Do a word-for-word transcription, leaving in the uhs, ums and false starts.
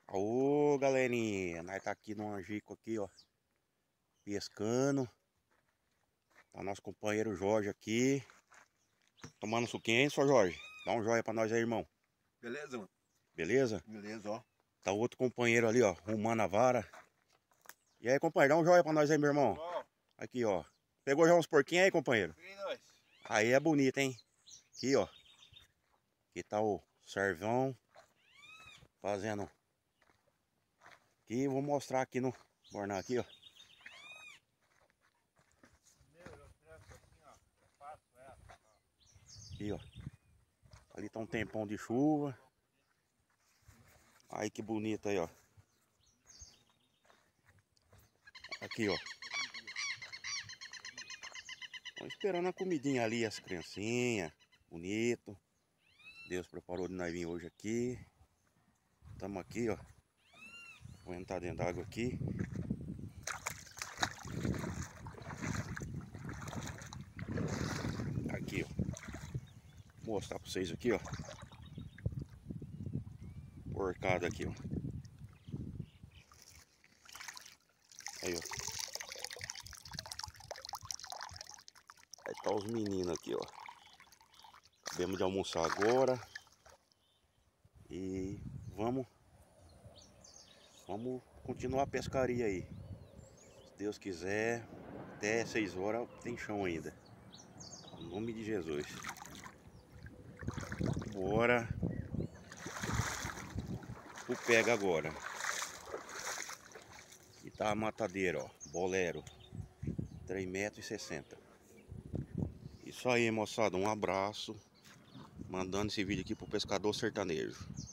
Ô galerinha, nós tá aqui no Angico aqui, ó, pescando. Tá nosso companheiro Jorge aqui, tomando suquinho, hein, senhor Jorge? Dá um joia pra nós aí, irmão. Beleza, mano? Beleza? Beleza, ó. Tá o outro companheiro ali, ó, arrumando a vara. E aí, companheiro, dá um joia pra nós aí, meu irmão. Bom, Aqui, ó. Pegou já uns porquinhos aí, companheiro? peguei nós. Aí é bonito, hein? Aqui, ó. Aqui tá o servão fazendo. Aqui, vou mostrar aqui no bornal aqui, ó. Aqui, ó. Ali tá um tempão de chuva. Aí que bonito aí, ó. Aqui, ó. Estão esperando a comidinha ali, as criancinhas. Bonito. Deus preparou de nós vir hoje aqui. Estamos aqui, ó. Vou entrar dentro da água aqui. Aqui, ó. Vou mostrar pra vocês aqui, ó. Porcada aqui, ó. Aí, ó. Aí tá os meninos aqui, ó. Acabamos de almoçar agora. E vamos Vamos continuar a pescaria aí. Se Deus quiser, até seis horas tem chão ainda. Em nome de Jesus. Bora. O pega agora. E tá a matadeira, ó. Bolero. três metros e sessenta. Isso aí, moçada. Um abraço. Mandando esse vídeo aqui pro pescador sertanejo.